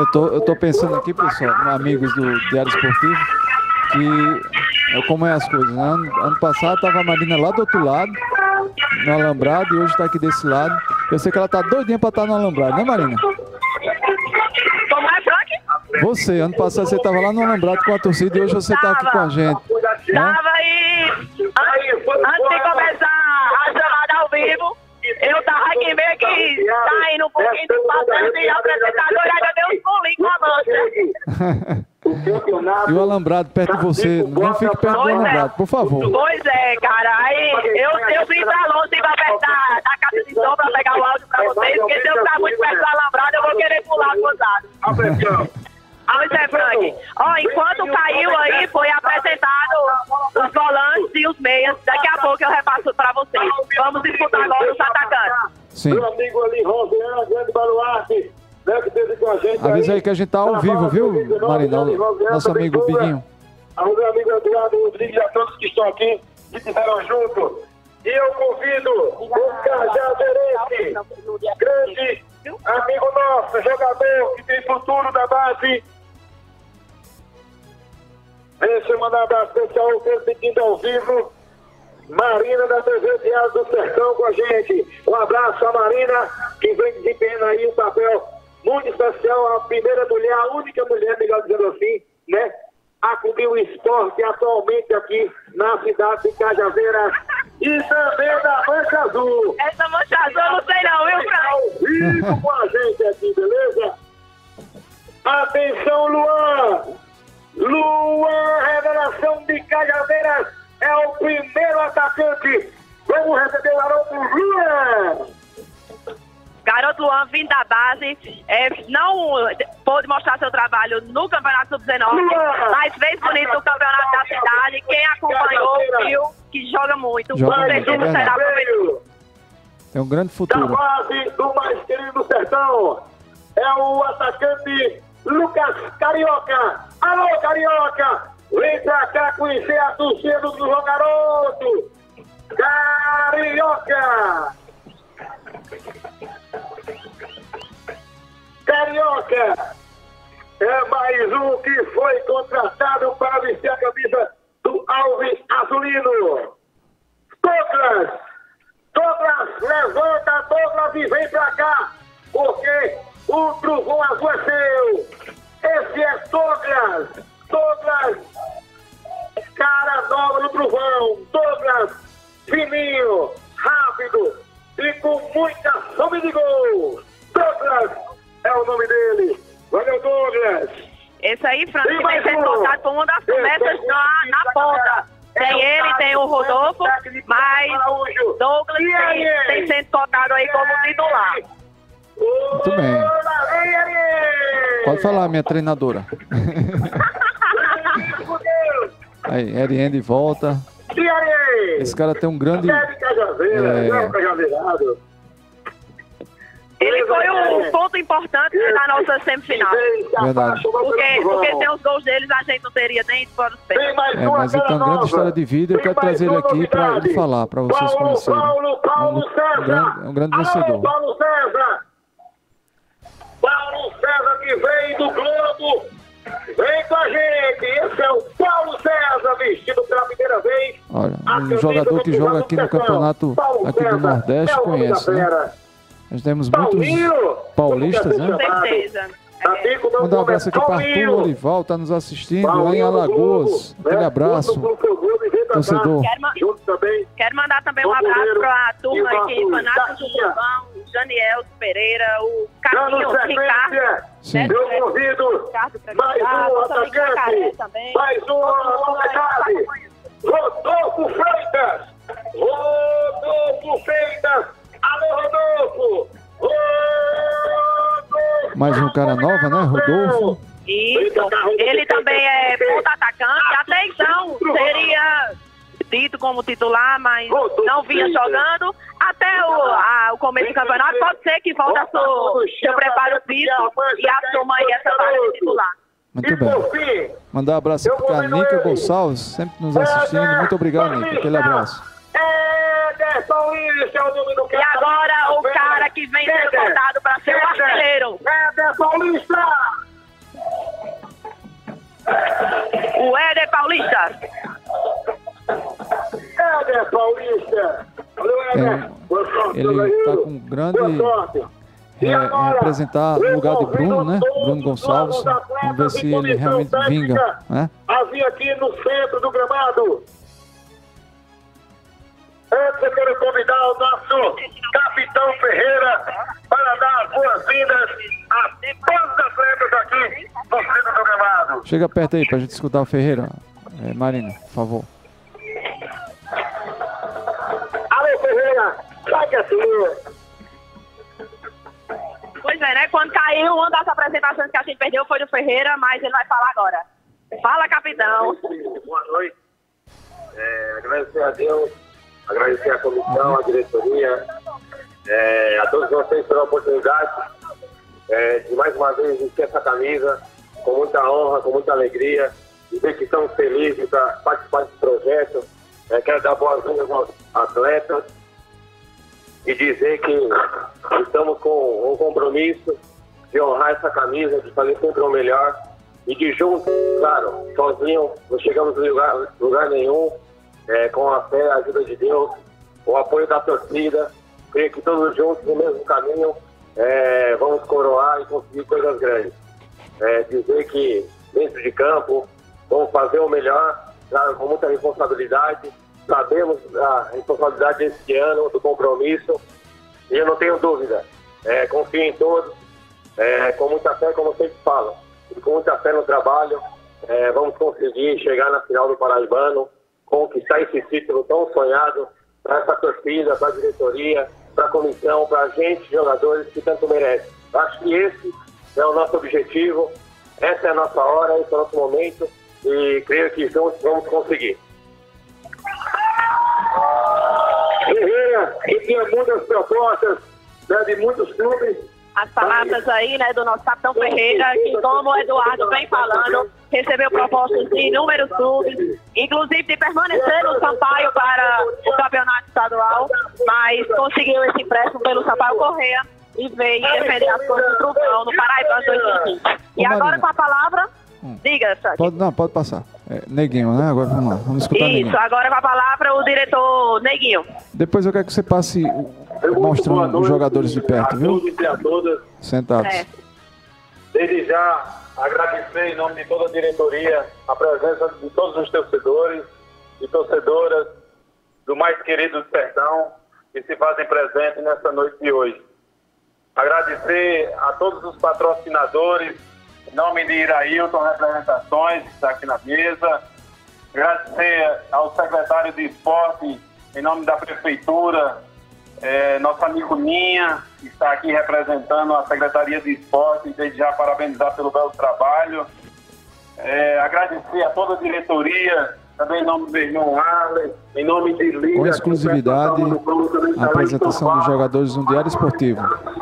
tô, eu tô pensando aqui, pessoal, amigos do Diário Esportivo, que como é as coisas, né? Ano, ano passado tava a Marina lá do outro lado, no alambrado, e hoje tá aqui desse lado. Eu sei que ela tá doidinha pra estar no alambrado, né, Marina? Como é, Frank? Você, ano passado você tava lá no alambrado com a torcida e hoje você tá aqui com a gente. Né? Tava aí, antes de começar a chamada ao vivo, eu tava aqui meio que saindo um pouquinho do papel de apresentador, ainda deu uns pulinhos com a mancha. E o alambrado perto de você, não fique perto do alambrado, por favor. Pois é, cara, aí eu, eu vim pra longe e pra perto da, da caixa de som pra pegar o áudio pra vocês, porque se eu ficar muito perto do alambrado, eu vou querer pular do lado. Pois é, Frank. Ó, enquanto caiu aí, foi apresentado os volantes e os meias. Daqui a pouco eu repasso pra vocês. Vamos disputar agora os atacantes. Sim. Meu amigo ali, Rosiane, grande baluarte, né, que teve com a gente. Avisa aí que a gente tá ao vivo, viu, Marina? Nosso amigo Biguinho. Ao meu amigo Eduardo Rodrigues e a todos que estão aqui, que estiveram junto. E eu convido o Cajazeirense, grande amigo nosso, jogador que tem futuro da base. Deixa eu mandar um abraço especial, transmitindo ao vivo, Marina da T V Diário do Sertão com a gente. Um abraço a Marina, que vem desempenhando aí um papel muito especial, a primeira mulher, a única mulher, melhor dizendo assim, né, a cobrir o esporte atualmente aqui na cidade de Cajazeiras e também da Mancha Azul. Essa Mancha Azul eu não sei não, viu, Frank? Ao vivo com a gente aqui, beleza? Atenção, Luan! Luan, revelação de Cajazeiras, é o primeiro atacante. Vamos receber o garoto Luan. Garoto Luan, vindo da base, é, não pôde mostrar seu trabalho no Campeonato sub dezenove, mas fez bonito no Campeonato da Cidade. Quem acompanhou viu que joga muito. Joga Com certeza muito, será é prometido. Tem um grande Da futuro. base do mais querido sertão, é o atacante Lucas Carioca. Alô, Carioca! Vem pra cá conhecer a torcida do João Garoto! Carioca! Carioca! É mais um que foi contratado para vestir a camisa do Alves Azulino. Douglas! Douglas, levanta, Douglas, e vem pra cá! Porque o Trovão Azul é seu! Esse é Douglas! Douglas! Cara nova no Trovão! Douglas! Fininho! Rápido! E com muita fome de gol! Douglas! É o nome dele! Valeu, Douglas! Esse aí, Frank, Tem vem mais sendo um. colocado como uma das promessas na, na ponta. Tem ele, tem o Rodolfo, mas Douglas tem, tem sendo colocado aí como titular. Muito bem. Pode falar, minha treinadora. Aí, Eriane de volta. Esse cara tem um grande... É... Ele foi um ponto importante na nossa semifinal. Verdade. Porque, porque sem os gols deles a gente não teria nem ido para os pênaltis. É, mas ele tem uma grande história de vida. Eu quero trazer ele aqui para ele falar, para vocês conhecerem. Paulo, Paulo Um, César. um grande, um grande vencedor. Alô, Paulo César. Paulo César que vem do Globo. Vem com a gente. Esse é o Paulo César, vestido pela primeira vez. Olha, um jogador que joga aqui no campeonato aqui do Nordeste conhece, né? Nós temos muitos paulistas, né? Com certeza. É. Mandar um abraço aqui para Arthur Olival, tá nos assistindo lá em Alagoas. Aquele abraço, torcedor. Quero, ma quero mandar também um abraço para a turma aqui, Fanáticos do Trovão, o Janiel Pereira, o Carlinhos, o Ricardo. Sim. Né? Eu convido mais um atacante, mais um atacante, Rodolfo Freitas. Rodolfo Freitas. Alô, Rodolfo. Rodolfo. Mais um cara nova, né? Rodolfo. Isso. Ele também é ponta atacante. Até então seria dito como titular, mas não vinha jogando. Até o, a, o começo do campeonato, pode ser que volte a seu, seu preparo físico e assuma aí essa vaga de titular. Muito bem. Mandar um abraço para a Nica Gonçalves, sempre nos assistindo. Muito obrigado, Nica. Aquele abraço. Ederson Willis é o nome do cara. E agora o cara que vem sendo votado para ser o artilheiro. Ederson Lista. É, ele está com grande é, é, representar o lugar de Bruno, né? Bruno Gonçalves. Vamos ver se ele realmente vinga, né? Havia aqui no centro do gramado. Antes eu quero convidar o nosso Capitão Ferreira para dar as boas-vindas a todos os atletas aqui no centro do gramado. Chega perto aí para a gente escutar o Ferreira. É, Marina, por favor. Alô, Ferreira, sai que é sua. Pois é, né? Quando caiu, uma das apresentações que a gente perdeu foi do Ferreira, mas ele vai falar agora. Fala, capitão. Boa noite. É, agradecer a Deus, agradecer a comissão, a diretoria, é, a todos vocês pela oportunidade é, de mais uma vez vestir essa camisa com muita honra, com muita alegria. Dizer que estamos felizes para participar desse projeto. É, quero dar boas-vindas aos atletas e dizer que estamos com um compromisso de honrar essa camisa, de fazer sempre o melhor e de juntos, claro, sozinho não chegamos em lugar, lugar nenhum, é, com a fé, a ajuda de Deus, o apoio da torcida, creio que todos juntos no mesmo caminho é, vamos coroar e conseguir coisas grandes. É, dizer que dentro de campo vamos fazer o melhor, claro, com muita responsabilidade. Sabemos a responsabilidade desse ano, do compromisso, e eu não tenho dúvida. É, confio em todos, é, com muita fé, como eu sempre falo, e com muita fé no trabalho, é, vamos conseguir chegar na final do Paraibano, conquistar esse título tão sonhado para essa torcida, para a diretoria, para a comissão, para a gente, jogadores que tanto merecem. Acho que esse é o nosso objetivo, essa é a nossa hora, esse é o nosso momento, e creio que juntos vamos conseguir. Ferreira, que tinha muitas propostas, né, de muitos clubes. As palavras aí, né, do nosso capitão Ferreira, que como o Eduardo vem falando, recebeu propostas de inúmeros clubes, inclusive de permanecer no Sampaio para o campeonato estadual, mas conseguiu esse empréstimo pelo Sampaio Correia e veio defender as coisas do Trufão no Paraibano dois mil e vinte. E agora com a palavra, hum. diga, Sandy. Pode, não, pode passar. É, Neguinho, né? Agora vamos lá, vamos escutar Isso, Neguinho. Agora com a palavra o diretor Neguinho. Depois eu quero que você passe mostrando os jogadores de perto, viu? A todas. Sentados. É. Desde já, agradecer em nome de toda a diretoria a presença de todos os torcedores e torcedoras do mais querido do Sertão que se fazem presente nessa noite de hoje. Agradecer a todos os patrocinadores, em nome de Irailton Representações, que está aqui na mesa. Agradecer ao secretário de esporte, em nome da prefeitura, é, nosso amigo Ninha, que está aqui representando a Secretaria de Esporte, e desde já parabenizar pelo belo trabalho. É, agradecer a toda a diretoria, também em nome do meu irmão Arley, em nome de Liga. Com exclusividade, a apresentação dos jogadores no Diário Esportivo.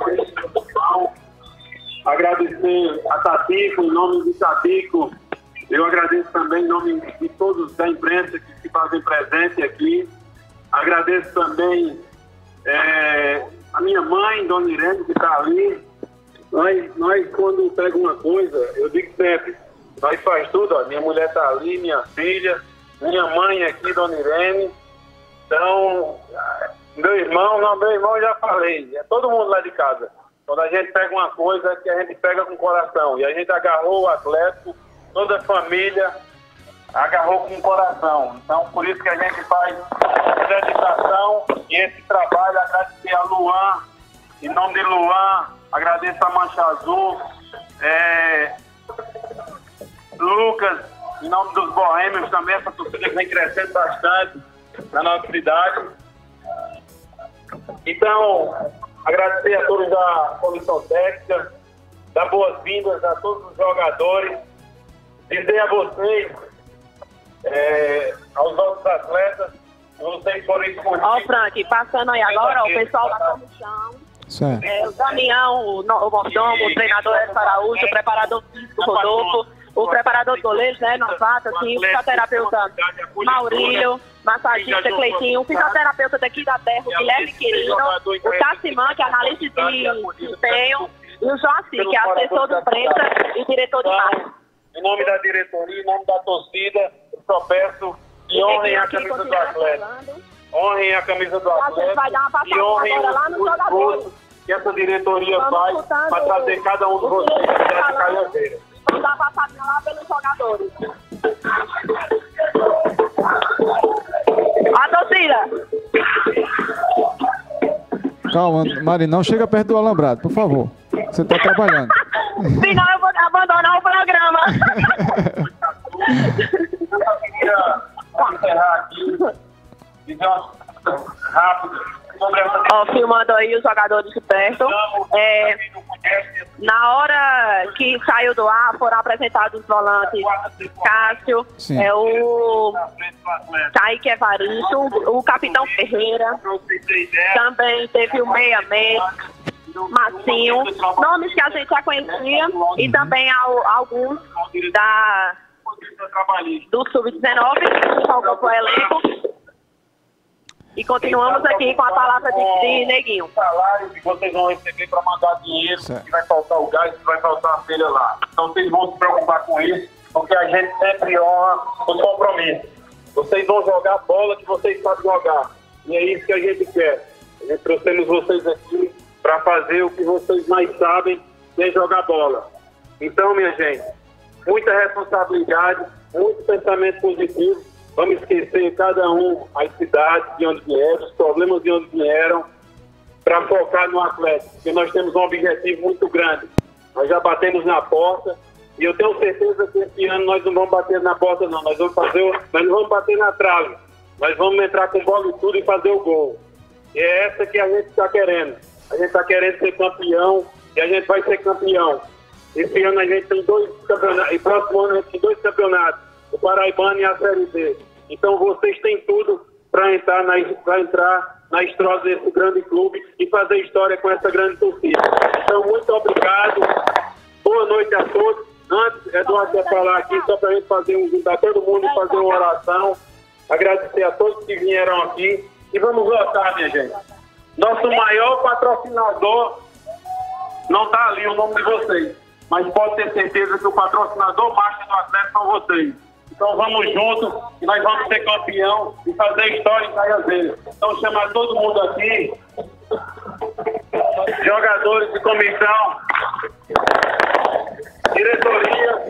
Agradecer a Tatico, em nome de Tatico. Eu agradeço também em nome de todos da imprensa que se fazem presente aqui. Agradeço também é, a minha mãe, Dona Irene, que está ali. Nós, nós, quando pega uma coisa, eu digo sempre, nós faz tudo, ó. Minha mulher está ali, minha filha, minha mãe aqui, Dona Irene. Então, meu irmão, não, meu irmão eu já falei, é todo mundo lá de casa. Quando a gente pega uma coisa que a gente pega com o coração. E a gente agarrou o Atlético, toda a família agarrou com o coração. Então, por isso que a gente faz essa dedicação e esse trabalho. Agradecer a Luan, em nome de Luan, agradeço a Mancha Azul, é, Lucas, em nome dos Boêmios também, essa torcida que vem crescendo bastante na nossa cidade. Então, agradecer a todos da comissão técnica, dar boas-vindas a todos os jogadores, dizer a vocês, é, aos nossos atletas, que vocês foram escolhidos. Ó, Frank, passando aí agora, ó, o pessoal da comissão, é, o Damião, o, o Mordomo, o treinador Edson Araújo, o preparador físico Rodolfo, o preparador de goleiros, né, Novato, assim, o fisioterapeuta Maurílio, massagista Cleitinho, o fisioterapeuta daqui da terra, o Guilherme Quirino, o Tassimã, que é analista de desempenho, e o Joaci, que é assessor de imprensa e diretor de marketing. Em nome da diretoria, em nome da torcida, eu só peço que honrem a camisa do atleta. honrem a camisa do A gente vai dar uma atleta passada e honrem agora lá no o jogador. esforço que essa diretoria Vamos faz escutando para trazer cada um de o vocês que para eles essa falam. calhaveira. Vamos dar uma passadinha lá pelos jogadores. A torcida. Calma, Mari, não chega perto do alambrado, por favor. Você está trabalhando. Senão eu vou abandonar o programa. Eu queria encerrar aqui, dizer uma coisa rápida sobre essa Ó, filmando aí os jogadores de perto. É, na hora que saiu do ar, foram apresentados os volantes Cássio, Sim. é, o Kaique Evaristo, o Capitão Ferreira, também teve o Meia Mendes, Massinho, nomes que a gente já conhecia, e também ao- alguns da, do sub dezenove, que jogou pro elenco. E continuamos aqui com a palavra de, de Neguinho. salário que vocês vão receber para mandar dinheiro, Certo. que vai faltar o gás, que vai faltar a feira lá. Então vocês vão se preocupar com isso, porque a gente sempre honra os compromissos. Vocês vão jogar bola que vocês sabem jogar. E é isso que a gente quer. A gente trouxemos vocês aqui para fazer o que vocês mais sabem, que é jogar bola. Então, minha gente, muita responsabilidade, muito pensamento positivo. Vamos esquecer cada um as cidades de onde vieram, os problemas de onde vieram, para focar no Atlético, porque nós temos um objetivo muito grande. Nós já batemos na porta e eu tenho certeza que esse ano nós não vamos bater na porta, não. Nós vamos fazer, o- nós não vamos bater na trave. Nós vamos entrar com bola e tudo e fazer o gol. E é essa que a gente está querendo. A gente está querendo ser campeão e a gente vai ser campeão. Esse ano a gente tem dois campeonatos, e próximo ano a gente tem dois campeonatos, o Paraibano e a Série B. Então vocês têm tudo para entrar, na, pra entrar na história desse grande clube e fazer história com essa grande torcida. Então, muito obrigado. Boa noite a todos. Antes, Eduardo quer falar aqui, só para a gente fazer um, juntar todo mundo e fazer uma oração. Agradecer a todos que vieram aqui. E vamos votar, minha gente. Nosso maior patrocinador não está ali o nome de vocês, mas pode ter certeza que o patrocinador master do Atlético são vocês. Então vamos juntos e nós vamos ser campeão e fazer história em Caiazeiro. Então chamar todo mundo aqui, jogadores de comissão, diretoria.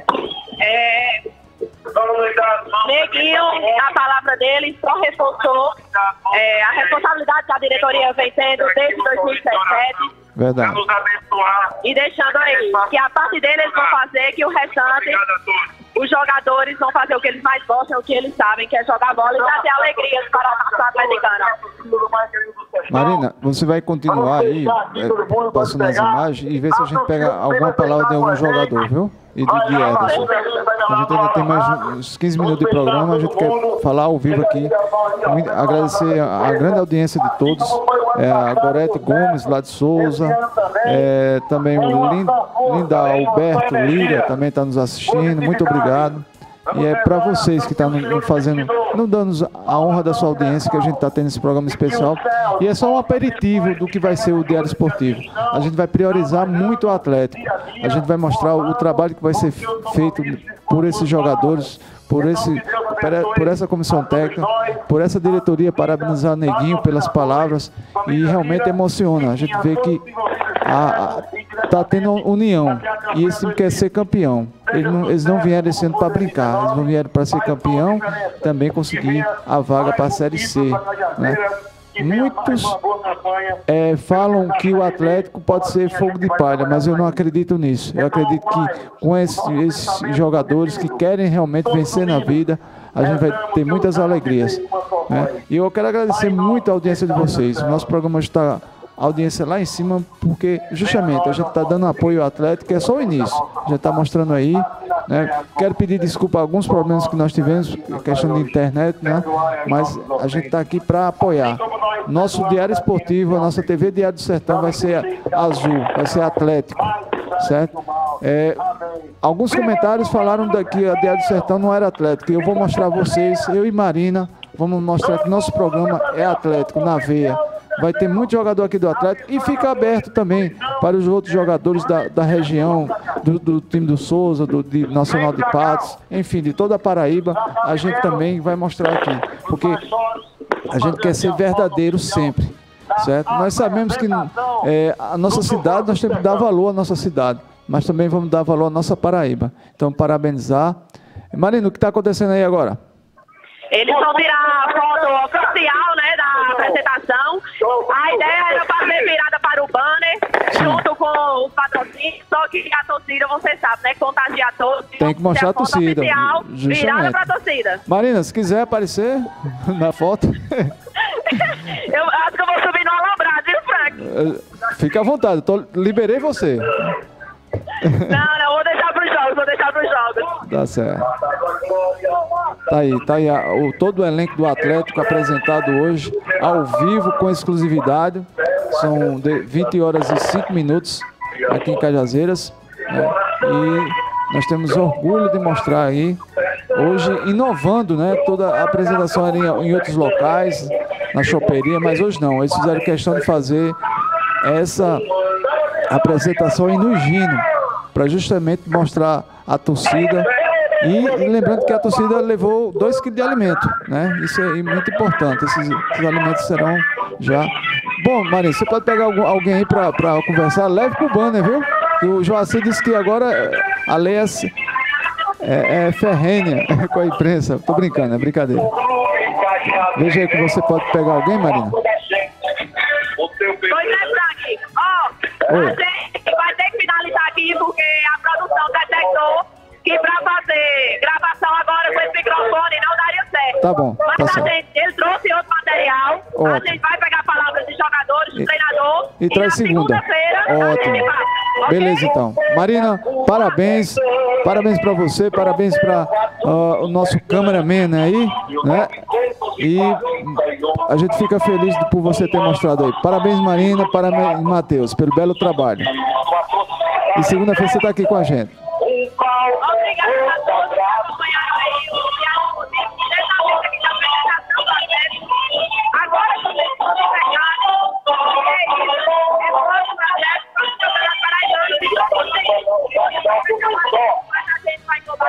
É, Vamos dar as mãos. Neguinho, a palavra dele só reforçou é, a responsabilidade que a diretoria vem tendo desde dois mil e dezessete. Para Verdade. nos abençoar. E deixando aí que a parte deles vão fazer, que o restante, Obrigado a todos. os jogadores vão fazer o que eles mais gostam, o que eles sabem, que é jogar bola e trazer alegrias para a nação atleticana. Marina, você vai continuar aí, é, passando as imagens e ver se a gente pega alguma palavra de algum jogador, viu? E de, de Ederson. A gente ainda tem mais uns quinze minutos de programa, a gente quer falar ao vivo aqui. Muito- agradecer a, a grande audiência de todos, é, a Gorete Gomes, lá de Souza, é, também o Lin- Linda Alberto Líria também está nos assistindo, muito obrigado. E é para vocês que estão fazendo, não dando a honra da sua audiência que a gente está tendo esse programa especial. E é só um aperitivo do que vai ser o Diário Esportivo. A gente vai priorizar muito o Atlético. A gente vai mostrar o trabalho que vai ser feito por esses jogadores, por, esse, por essa comissão técnica, por essa diretoria, parabenizar o Neguinho pelas palavras. E realmente emociona. A gente vê que está tendo união e esse time quer ser campeão. Eles não, eles não vieram esse ano para brincar, eles não vieram para ser campeão, também conseguir a vaga para a Série C. Né? Muitos é, falam que o Atlético pode ser fogo de palha, mas eu não acredito nisso. Eu acredito que com esses, esses jogadores que querem realmente vencer na vida, a gente vai ter muitas alegrias. Né? E eu quero agradecer muito a audiência de vocês. O nosso programa está a audiência lá em cima, porque justamente a gente está dando apoio ao Atlético, que é só o início. A gente está mostrando aí, né? Quero pedir desculpa a alguns problemas que nós tivemos, questão de internet, né? Mas a gente está aqui para apoiar. Nosso Diário Esportivo, a nossa T V Diário do Sertão vai ser azul, vai ser Atlético, certo? É, alguns comentários falaram que a Diário do Sertão não era Atlético, e eu vou mostrar a vocês, eu e Marina, vamos mostrar que nosso programa é Atlético, na veia. Vai ter muito jogador aqui do Atlético e fica aberto também para os outros jogadores da, da região, do, do time do Souza, do de Nacional de Patos, enfim, de toda a Paraíba, a gente também vai mostrar aqui. Porque a gente quer ser verdadeiro sempre, certo? Nós sabemos que é, a nossa cidade, nós temos que dar valor à nossa cidade, mas também vamos dar valor à nossa Paraíba. Então, parabenizar. Marina, o que está acontecendo aí agora? Eles vão tirar a foto oficial, né, da apresentação. A ideia era fazer virada para o banner, Sim. junto com os patrocínios, só que a torcida, você sabe, né, contagia todos. Tem que mostrar a, a torcida. Oficial, virada para a torcida. Marina, se quiser aparecer na foto... eu acho que eu vou subir no alambrado, viu, Frank? Fica à vontade, tô, liberei você. Não, não, vou deixar para os jogos, vou deixar para os jogos. Tá certo. Tá aí, tá aí a, o, todo o elenco do Atlético apresentado hoje, ao vivo, com exclusividade. São de vinte horas e cinco minutos aqui em Cajazeiras. Né? E nós temos orgulho de mostrar aí, hoje, inovando, né? Toda a apresentação era em, em outros locais, na choperia, mas hoje não. Eles fizeram questão de fazer essa apresentação aí no Gino, para justamente mostrar a torcida. E, e lembrando que a torcida levou dois quilos de alimento, né? Isso é muito importante. Esses, esses alimentos serão já... Bom, Maria, você pode pegar algum, alguém aí para conversar? Leve pro banner, viu? Que o Joacir disse que agora a lei é, é, é ferrenha com a imprensa. Tô brincando, é brincadeira. Veja aí que você pode pegar alguém, Marina. Pois é, Frank. Ó, a gente vai ter que finalizar aqui porque a produção detectou que para fazer gravação agora com esse microfone não daria certo. Tá bom, Mas tá a certo. gente, ele trouxe outro material, Ótimo. A gente vai pegar palavras de jogadores, do E- treinador, e traz na segunda. segunda-feira a Ótimo. gente faz, ok? Beleza, então. Marina, parabéns. Parabéns para você, parabéns para o nosso cameraman aí, né? E a gente fica feliz por você ter mostrado aí. Parabéns, Marina, parabéns, Matheus, pelo belo trabalho. E segunda-feira você está aqui com a gente. Obrigada a todos que acompanharam aí o diálogo dessa vez aqui da apresentação do Atlético. Agora que vocês estão chegados, é isso. É próximo Atlético, próximo Campeonato Paraibano. Ficam vocês. Mas a gente vai tomar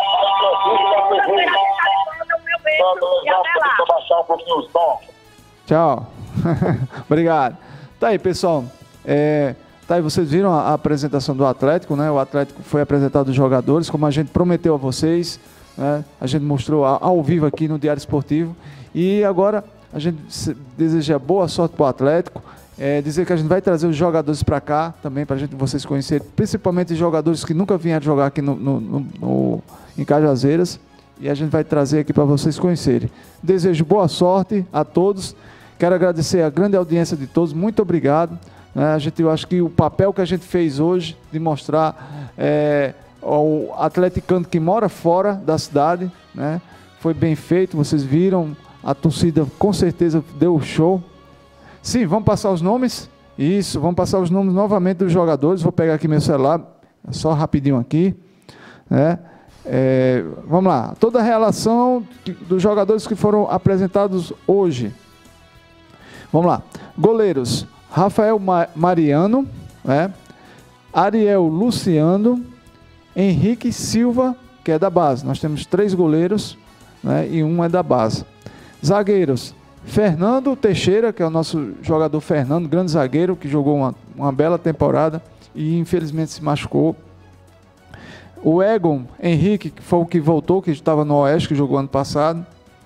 e até lá. Baixar um pouquinho o som. Tchau. Obrigado. Tá aí, pessoal. É, tá aí, vocês viram a, a apresentação do Atlético, né? O Atlético foi apresentado os jogadores, como a gente prometeu a vocês, né? A gente mostrou a, ao vivo aqui no Diário Esportivo. E agora a gente se- deseja boa sorte para o Atlético. É, dizer que a gente vai trazer os jogadores para cá também, para a gente vocês conhecerem, principalmente os jogadores que nunca vieram jogar aqui no, no, no, no- em Cajazeiras. E a gente vai trazer aqui para vocês conhecerem. Desejo boa sorte a todos. Quero agradecer a grande audiência de todos. Muito obrigado. Né? A gente, eu acho que o papel que a gente fez hoje de mostrar é, ao atleticano que mora fora da cidade, né? Foi bem feito. Vocês viram, a torcida com certeza deu show. Sim, vamos passar os nomes. Isso, vamos passar os nomes novamente dos jogadores. Vou pegar aqui meu celular, só rapidinho aqui, né? É, vamos lá, toda a relação que- dos jogadores que foram apresentados hoje. Vamos lá, goleiros: Rafael Ma- Mariano, né? Ariel Luciano, Henrique Silva, que é da base. Nós temos três goleiros, né? E um é da base. Zagueiros: Fernando Teixeira, que é o nosso jogador Fernando, grande zagueiro, que jogou uma, uma bela temporada e infelizmente se machucou. O Egon Henrique, que foi o que voltou, que estava no Oeste, que jogou ano passado.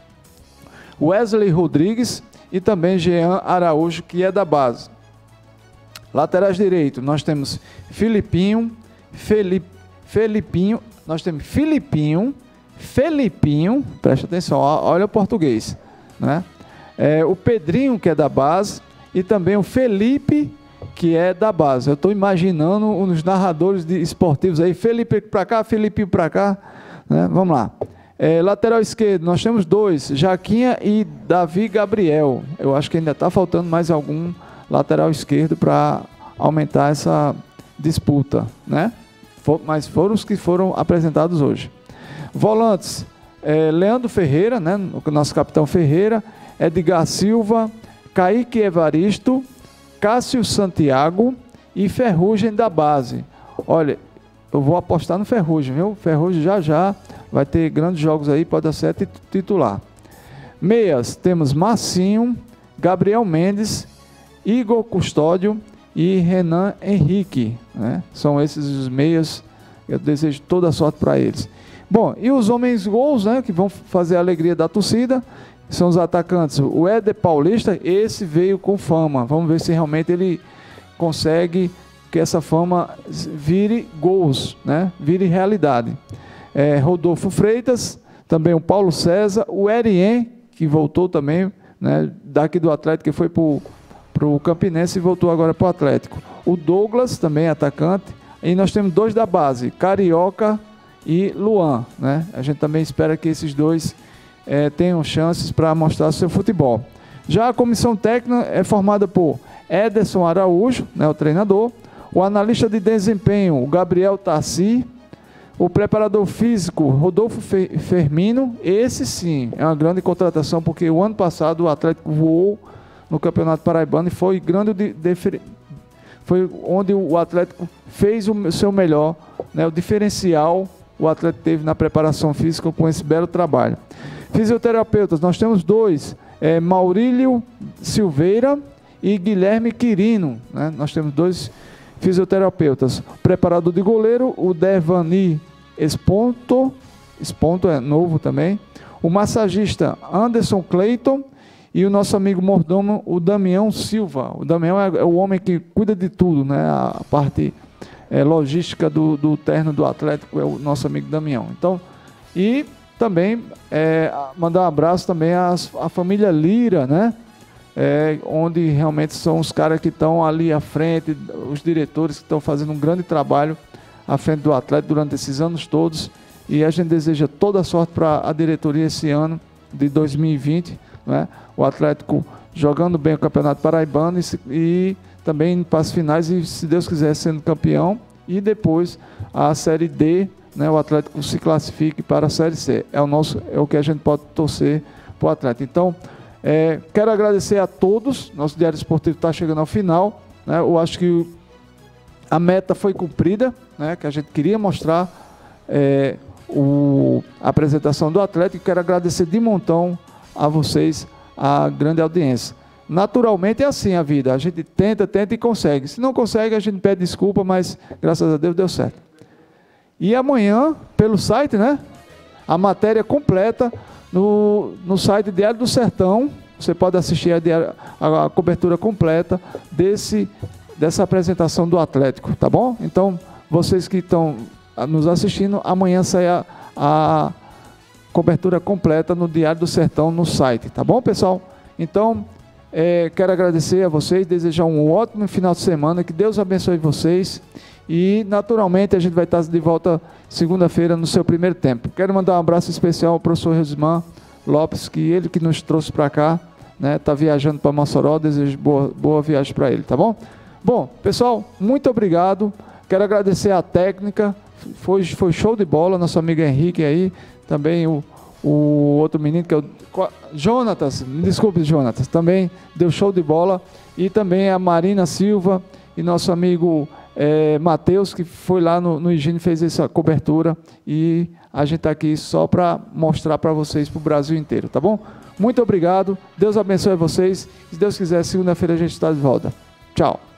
Wesley Rodrigues e também Jean Araújo, que é da base. Laterais direito, nós temos Filipinho, Felipe, Felipinho, nós temos Filipinho, Felipinho, presta atenção, ó, olha o português, né? É, o Pedrinho, que é da base, e também o Felipe, que é da base. Eu estou imaginando os narradores de esportivos aí, Felipe para cá, Felipinho para cá, né? Vamos lá. É, lateral esquerdo, nós temos dois, Jaquinha e Davi Gabriel. Eu acho que ainda está faltando mais algum lateral esquerdo para aumentar essa disputa, né? For- mas foram os que foram apresentados hoje. Volantes: é, Leandro Ferreira, né? O nosso capitão Ferreira, Edgar Silva, Kaique Evaristo, Cássio Santiago e Ferrugem da base. Olha, eu vou apostar no Ferrugem, viu? Ferrugem já já vai ter grandes jogos aí, pode ser tit- titular. Meias, temos Marcinho, Gabriel Mendes, Igor Custódio e Renan Henrique, né? São esses os meias, eu desejo toda a sorte para eles. Bom, e os homens gols, né, que vão fazer a alegria da torcida, são os atacantes. O Éder Paulista, esse veio com fama, vamos ver se realmente ele consegue que essa fama vire gols, né, vire realidade. É, Rodolfo Freitas, também o Paulo César, o Erien, que voltou também, né, daqui do Atlético, que foi para o Campinense e voltou agora para o Atlético. O Douglas, também atacante. E nós temos dois da base, Carioca e Luan, né? A gente também espera que esses dois é, tenham chances para mostrar seu futebol. Já a comissão técnica é formada por Ederson Araújo, né, o treinador, o analista de desempenho, o Gabriel Tassi, o preparador físico, Rodolfo Fermino. Esse sim é uma grande contratação, porque o ano passado o Atlético voou no Campeonato Paraibano e foi grande de, de, foi onde o Atlético fez o seu melhor, né, o diferencial o Atlético teve na preparação física com esse belo trabalho. Fisioterapeutas, nós temos dois, é, Maurílio Silveira e Guilherme Quirino, né? Nós temos dois fisioterapeutas. Preparador de goleiro, o Devani Esponto, Esponto é novo também. O massagista Anderson Clayton e o nosso amigo mordomo, o Damião Silva. O Damião é, é o homem que cuida de tudo, né? A parte é, logística do, do terno do Atlético é o nosso amigo Damião. Então, e também é, mandar um abraço também às, à família Lira, né? É, onde realmente são os caras que estão ali à frente, os diretores que estão fazendo um grande trabalho à frente do Atlético durante esses anos todos, e a gente deseja toda a sorte para a diretoria esse ano de dois mil e vinte, né? O Atlético jogando bem o Campeonato Paraibano e, se, e também para as finais, e se Deus quiser sendo campeão, e depois a Série D, né? O Atlético se classifique para a Série C, é o, nosso, é o que a gente pode torcer para o Atlético. Então, É, quero agradecer a todos. Nosso Diário Esportivo está chegando ao final, né? Eu acho que a meta foi cumprida, né? Que a gente queria mostrar é, o, a apresentação do Atlético. Quero agradecer de montão a vocês, a grande audiência. Naturalmente é assim a vida, a gente tenta, tenta e consegue. Se não consegue, a gente pede desculpa, mas graças a Deus deu certo. E amanhã, pelo site, né? A matéria completa No, no site Diário do Sertão, você pode assistir a, diário, a, a cobertura completa desse, dessa apresentação do Atlético, tá bom? Então, vocês que estão nos assistindo, amanhã sai a, a cobertura completa no Diário do Sertão, no site, tá bom, pessoal? Então, é, quero agradecer a vocês, desejar um ótimo final de semana, que Deus abençoe vocês. E, naturalmente, a gente vai estar de volta segunda-feira no seu primeiro tempo. Quero mandar um abraço especial ao professor Rosman Lopes, que ele que nos trouxe para cá, né? Está viajando para Mossoró, desejo boa, boa viagem para ele, tá bom? Bom, pessoal, muito obrigado. Quero agradecer a técnica, foi, foi show de bola, nosso amigo Henrique aí, também o, o outro menino que é o Jonatas, me desculpe, Jonatas, também deu show de bola. E também a Marina Silva e nosso amigo É, Matheus, que foi lá no, no Higiene, fez essa cobertura, e a gente está aqui só para mostrar para vocês, para o Brasil inteiro, tá bom? Muito obrigado, Deus abençoe vocês, se Deus quiser, segunda-feira a gente está de volta. Tchau.